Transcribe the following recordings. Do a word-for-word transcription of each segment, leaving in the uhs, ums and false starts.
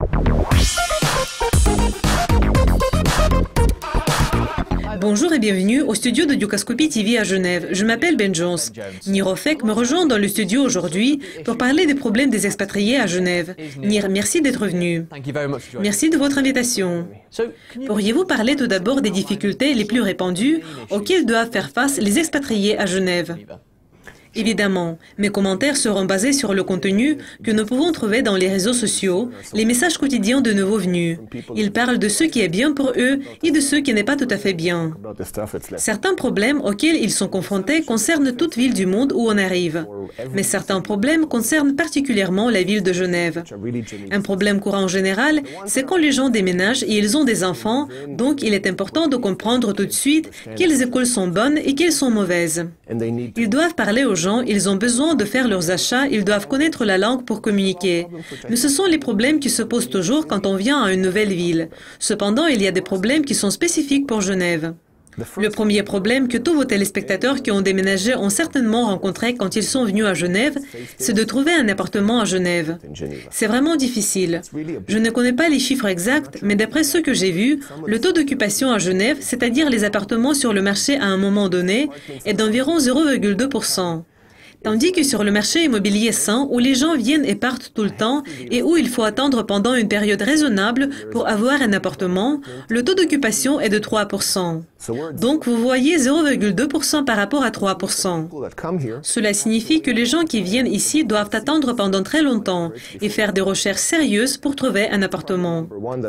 Bonjour et bienvenue au studio de Dukascopy T V à Genève. Je m'appelle Ben Jones. Nir Ofek me rejoint dans le studio aujourd'hui pour parler des problèmes des expatriés à Genève. Nir, merci d'être venu. Merci de votre invitation. Pourriez-vous parler tout d'abord des difficultés les plus répandues auxquelles doivent faire face les expatriés à Genève? Évidemment, mes commentaires seront basés sur le contenu que nous pouvons trouver dans les réseaux sociaux, les messages quotidiens de nouveaux venus. Ils parlent de ce qui est bien pour eux et de ce qui n'est pas tout à fait bien. Certains problèmes auxquels ils sont confrontés concernent toute ville du monde où on arrive. Mais certains problèmes concernent particulièrement la ville de Genève. Un problème courant en général, c'est quand les gens déménagent et ils ont des enfants, donc il est important de comprendre tout de suite quelles écoles sont bonnes et quelles sont mauvaises. Ils doivent parler aux gens, ils ont besoin de faire leurs achats, ils doivent connaître la langue pour communiquer. Mais ce sont les problèmes qui se posent toujours quand on vient à une nouvelle ville. Cependant, il y a des problèmes qui sont spécifiques pour Genève. Le premier problème que tous vos téléspectateurs qui ont déménagé ont certainement rencontré quand ils sont venus à Genève, c'est de trouver un appartement à Genève. C'est vraiment difficile. Je ne connais pas les chiffres exacts, mais d'après ce que j'ai vu, le taux d'occupation à Genève, c'est-à-dire les appartements sur le marché à un moment donné, est d'environ zéro virgule deux pour cent. Tandis que sur le marché immobilier sain, où les gens viennent et partent tout le temps et où il faut attendre pendant une période raisonnable pour avoir un appartement, le taux d'occupation est de trois pour cent. Donc vous voyez zéro virgule deux pour cent par rapport à trois pour cent. Cela signifie que les gens qui viennent ici doivent attendre pendant très longtemps et faire des recherches sérieuses pour trouver un appartement.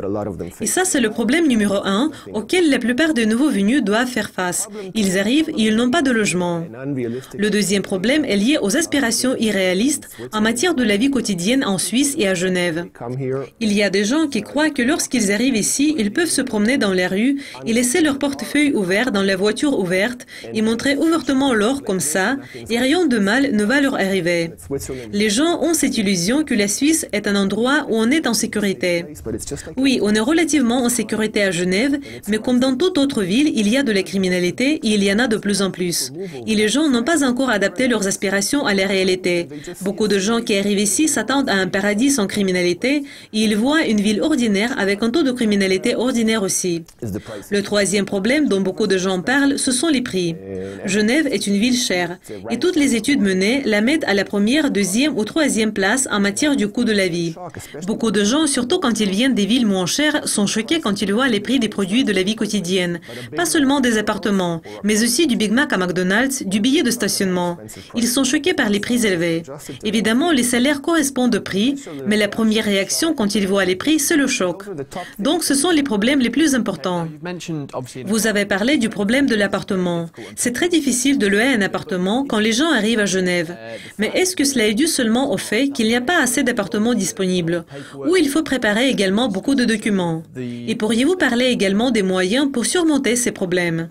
Et ça, c'est le problème numéro un auquel la plupart des nouveaux venus doivent faire face. Ils arrivent et ils n'ont pas de logement. Le deuxième problème est lié aux aspirations irréalistes en matière de la vie quotidienne en Suisse et à Genève. Il y a des gens qui croient que lorsqu'ils arrivent ici, ils peuvent se promener dans les rues et laisser leur portefeuille ouvert dans la voiture ouverte et montrer ouvertement l'or comme ça, et rien de mal ne va leur arriver. Les gens ont cette illusion que la Suisse est un endroit où on est en sécurité. Oui, on est relativement en sécurité à Genève, mais comme dans toute autre ville, il y a de la criminalité et il y en a de plus en plus. Et les gens n'ont pas encore adapté leurs aspirations à la réalité. Beaucoup de gens qui arrivent ici s'attendent à un paradis sans criminalité et ils voient une ville ordinaire avec un taux de criminalité ordinaire aussi. Le troisième problème dont beaucoup de gens parlent, ce sont les prix. Genève est une ville chère et toutes les études menées la mettent à la première, deuxième ou troisième place en matière du coût de la vie. Beaucoup de gens, surtout quand ils viennent des villes moins chères, sont choqués quand ils voient les prix des produits de la vie quotidienne. Pas seulement des appartements, mais aussi du Big Mac à McDonald's, du billet de stationnement. Ils sont choqués par les prix élevés. Évidemment, les salaires correspondent au prix, mais la première réaction quand ils voient les prix, c'est le choc. Donc, ce sont les problèmes les plus importants. Vous avez parlé du problème de l'appartement. C'est très difficile de louer un appartement quand les gens arrivent à Genève. Mais est-ce que cela est dû seulement au fait qu'il n'y a pas assez d'appartements disponibles, ou il faut préparer également beaucoup de documents? Et pourriez-vous parler également des moyens pour surmonter ces problèmes?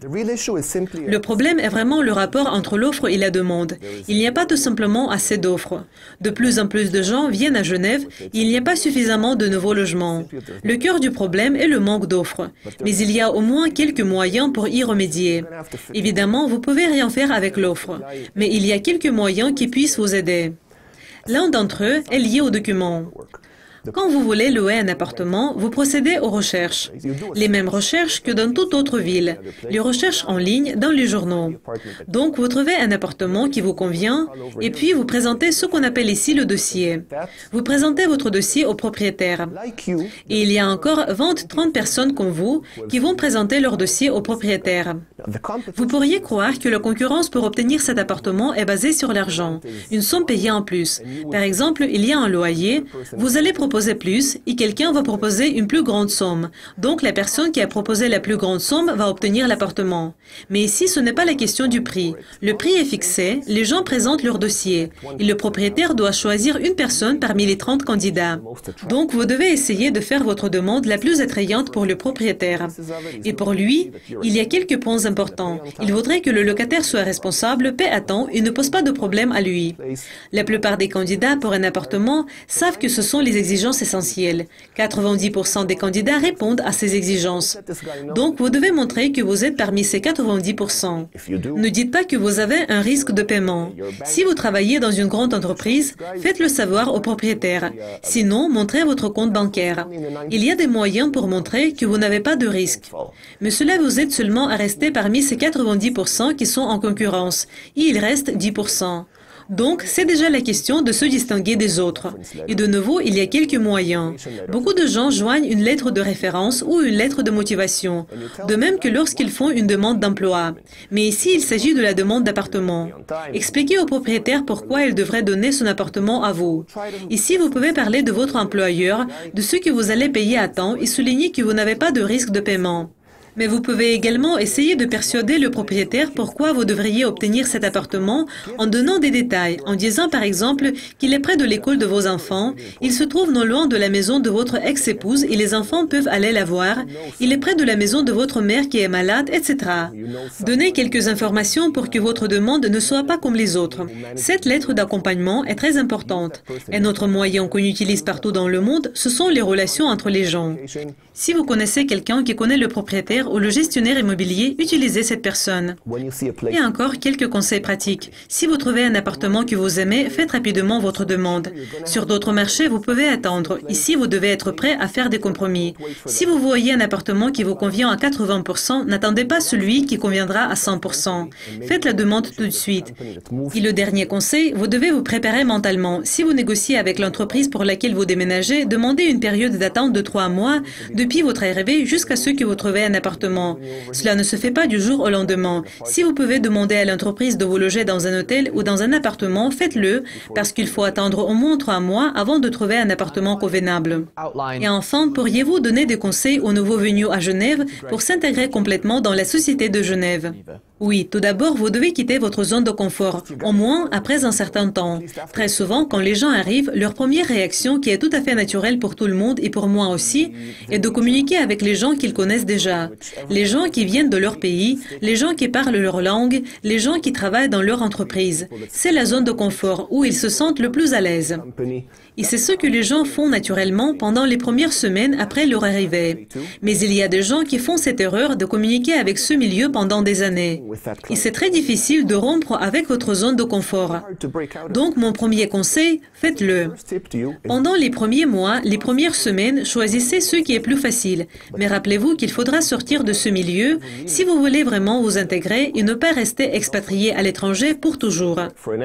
Le problème est vraiment le rapport entre l'offre et la demande. Il n'y a pas tout simplement assez d'offres. De plus en plus de gens viennent à Genève et il n'y a pas suffisamment de nouveaux logements. Le cœur du problème est le manque d'offres. Mais il y a au moins quelques moyens pour y remédier. Évidemment, vous pouvez rien faire avec l'offre, mais il y a quelques moyens qui puissent vous aider. L'un d'entre eux est lié aux documents. Quand vous voulez louer un appartement, vous procédez aux recherches. Les mêmes recherches que dans toute autre ville. Les recherches en ligne dans les journaux. Donc, vous trouvez un appartement qui vous convient et puis vous présentez ce qu'on appelle ici le dossier. Vous présentez votre dossier au propriétaire. Et il y a encore vingt à trente personnes comme vous qui vont présenter leur dossier au propriétaire. Vous pourriez croire que la concurrence pour obtenir cet appartement est basée sur l'argent, une somme payée en plus. Par exemple, il y a un loyer, vous allez proposer plus et quelqu'un va proposer une plus grande somme. Donc la personne qui a proposé la plus grande somme va obtenir l'appartement. Mais ici, ce n'est pas la question du prix. Le prix est fixé, les gens présentent leur dossier et le propriétaire doit choisir une personne parmi les trente candidats. Donc vous devez essayer de faire votre demande la plus attrayante pour le propriétaire. Et pour lui, il y a quelques points importants. Il voudrait que le locataire soit responsable, paie à temps et ne pose pas de problème à lui. La plupart des candidats pour un appartement savent que ce sont les exigences exigences essentielles. quatre-vingt-dix pour cent des candidats répondent à ces exigences. Donc, vous devez montrer que vous êtes parmi ces quatre-vingt-dix pour cent. Ne dites pas que vous avez un risque de paiement. Si vous travaillez dans une grande entreprise, faites-le savoir au propriétaire. Sinon, montrez votre compte bancaire. Il y a des moyens pour montrer que vous n'avez pas de risque. Mais cela vous aide seulement à rester parmi ces quatre-vingt-dix pour cent qui sont en concurrence. Et il reste dix pour cent. Donc, c'est déjà la question de se distinguer des autres. Et de nouveau, il y a quelques moyens. Beaucoup de gens joignent une lettre de référence ou une lettre de motivation, de même que lorsqu'ils font une demande d'emploi. Mais ici, il s'agit de la demande d'appartement. Expliquez au propriétaire pourquoi il devrait donner son appartement à vous. Ici, vous pouvez parler de votre employeur, de ce que vous allez payer à temps et souligner que vous n'avez pas de risque de paiement. Mais vous pouvez également essayer de persuader le propriétaire pourquoi vous devriez obtenir cet appartement en donnant des détails, en disant par exemple qu'il est près de l'école de vos enfants, il se trouve non loin de la maison de votre ex-épouse et les enfants peuvent aller la voir, il est près de la maison de votre mère qui est malade, et cetera. Donnez quelques informations pour que votre demande ne soit pas comme les autres. Cette lettre d'accompagnement est très importante. Un autre moyen qu'on utilise partout dans le monde, ce sont les relations entre les gens. Si vous connaissez quelqu'un qui connaît le propriétaire ou le gestionnaire immobilier, utilisez cette personne. Et encore quelques conseils pratiques. Si vous trouvez un appartement que vous aimez, faites rapidement votre demande. Sur d'autres marchés, vous pouvez attendre. Ici, vous devez être prêt à faire des compromis. Si vous voyez un appartement qui vous convient à quatre-vingts pour cent, n'attendez pas celui qui conviendra à cent pour cent. Faites la demande tout de suite. Et le dernier conseil, vous devez vous préparer mentalement. Si vous négociez avec l'entreprise pour laquelle vous déménagez, demandez une période d'attente de trois mois depuis votre arrivée jusqu'à ce que vous trouviez un appartement. Cela ne se fait pas du jour au lendemain. Si vous pouvez demander à l'entreprise de vous loger dans un hôtel ou dans un appartement, faites-le, parce qu'il faut attendre au moins trois mois avant de trouver un appartement convenable. Et enfin, pourriez-vous donner des conseils aux nouveaux venus à Genève pour s'intégrer complètement dans la société de Genève? Oui, tout d'abord, vous devez quitter votre zone de confort, au moins après un certain temps. Très souvent, quand les gens arrivent, leur première réaction, qui est tout à fait naturelle pour tout le monde et pour moi aussi, est de communiquer avec les gens qu'ils connaissent déjà. Les gens qui viennent de leur pays, les gens qui parlent leur langue, les gens qui travaillent dans leur entreprise. C'est la zone de confort où ils se sentent le plus à l'aise. Et c'est ce que les gens font naturellement pendant les premières semaines après leur arrivée. Mais il y a des gens qui font cette erreur de communiquer avec ce milieu pendant des années. Et c'est très difficile de rompre avec votre zone de confort. Donc, mon premier conseil, faites-le. Pendant les premiers mois, les premières semaines, choisissez ce qui est plus facile. Mais rappelez-vous qu'il faudra sortir de ce milieu si vous voulez vraiment vous intégrer et ne pas rester expatrié à l'étranger pour toujours.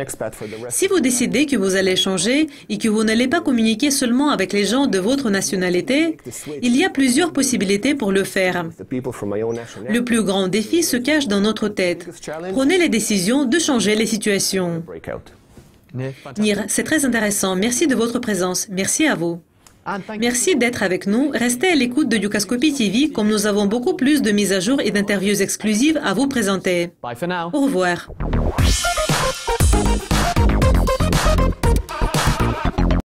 Si vous décidez que vous allez changer et que vous n'allez pas communiquer seulement avec les gens de votre nationalité, il y a plusieurs possibilités pour le faire. Le plus grand défi se cache dans notre tête. Prenez la décision de changer les situations. Nir, c'est très intéressant. Merci de votre présence. Merci à vous. Merci d'être avec nous. Restez à l'écoute de Dukascopy T V comme nous avons beaucoup plus de mises à jour et d'interviews exclusives à vous présenter. Au revoir.